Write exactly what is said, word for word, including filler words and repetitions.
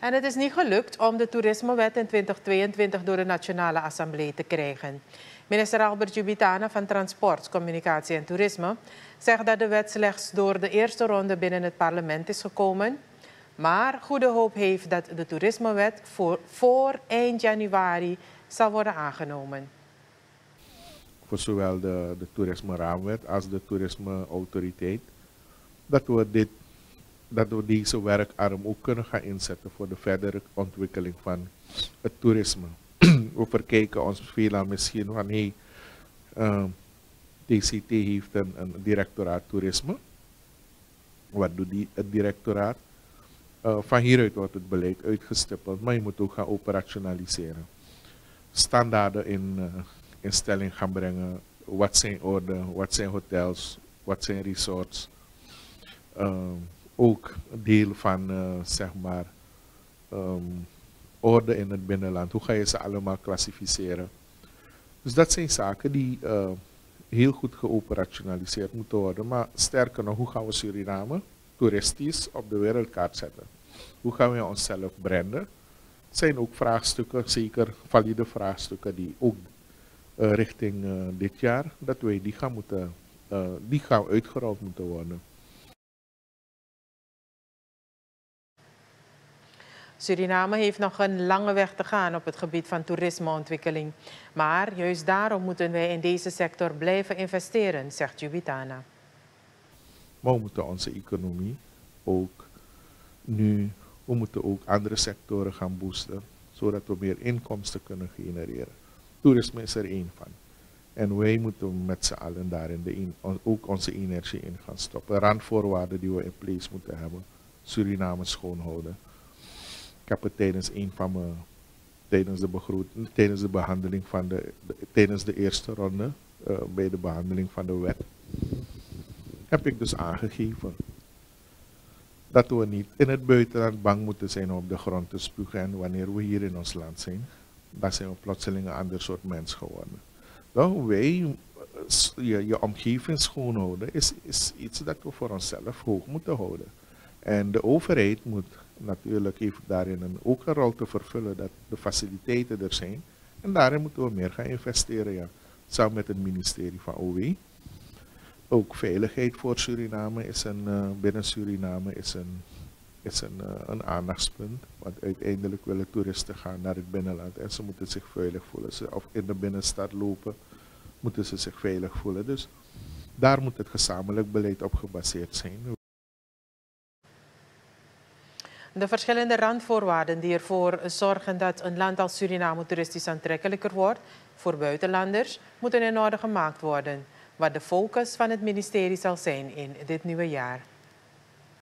En het is niet gelukt om de toerismewet in twintig tweeëntwintig door de Nationale Assemblée te krijgen. Minister Albert Jubitana van Transport, Communicatie en Toerisme zegt dat de wet slechts door de eerste ronde binnen het parlement is gekomen. Maar goede hoop heeft dat de toerismewet voor, voor eind januari zal worden aangenomen. Voor zowel de, de toerisme-raamwet als de toerisme-autoriteit, dat we, dit, dat we deze werkarm ook kunnen gaan inzetten voor de verdere ontwikkeling van het toerisme. We verkijken ons veel misschien van, hey, uh, T C T heeft een, een directoraat toerisme. Wat doet die, het directoraat? Uh, van hieruit wordt het beleid uitgestippeld, maar je moet ook gaan operationaliseren. Standaarden in, uh, in stelling gaan brengen. Wat zijn orde, wat zijn hotels, wat zijn resorts. Uh, ook deel van, uh, zeg maar, um, orde in het binnenland. Hoe ga je ze allemaal klassificeren? Dus dat zijn zaken die uh, heel goed geoperationaliseerd moeten worden. Maar sterker nog, hoe gaan we Suriname toeristisch op de wereldkaart zetten? Hoe gaan we onszelf branden? Het zijn ook vraagstukken, zeker valide vraagstukken, die ook uh, richting uh, dit jaar, dat wij die gaan, moeten, uh, die gaan uitgerold moeten worden. Suriname heeft nog een lange weg te gaan op het gebied van toerismeontwikkeling. Maar juist daarom moeten wij in deze sector blijven investeren, zegt Jubitana. Maar we moeten onze economie ook nu, we moeten ook andere sectoren gaan boosten, zodat we meer inkomsten kunnen genereren. Toerisme is er één van. En wij moeten met z'n allen daarin de in, ook onze energie in gaan stoppen. Randvoorwaarden die we in place moeten hebben. Suriname schoonhouden. Ik heb het tijdens een van mijn, tijdens de begroeting, tijdens de behandeling van de, de tijdens de eerste ronde, uh, bij de behandeling van de wet, heb ik dus aangegeven dat we niet in het buitenland bang moeten zijn om op de grond te spugen. En wanneer we hier in ons land zijn, dan zijn we plotseling een ander soort mens geworden. Nou, wij, je, je omgeving schoonhouden, is, is iets dat we voor onszelf hoog moeten houden. En de overheid moet natuurlijk heeft daarin een, ook een rol te vervullen dat de faciliteiten er zijn. En daarin moeten we meer gaan investeren, ja. Samen met het ministerie van O W. Ook veiligheid voor Suriname is een, uh, binnen Suriname is een, is een, uh, een aandachtspunt. Want uiteindelijk willen toeristen gaan naar het binnenland en ze moeten zich veilig voelen. Ze, of in de binnenstad lopen, moeten ze zich veilig voelen. Dus daar moet het gezamenlijk beleid op gebaseerd zijn. De verschillende randvoorwaarden die ervoor zorgen dat een land als Suriname toeristisch aantrekkelijker wordt voor buitenlanders, moeten in orde gemaakt worden, wat de focus van het ministerie zal zijn in dit nieuwe jaar.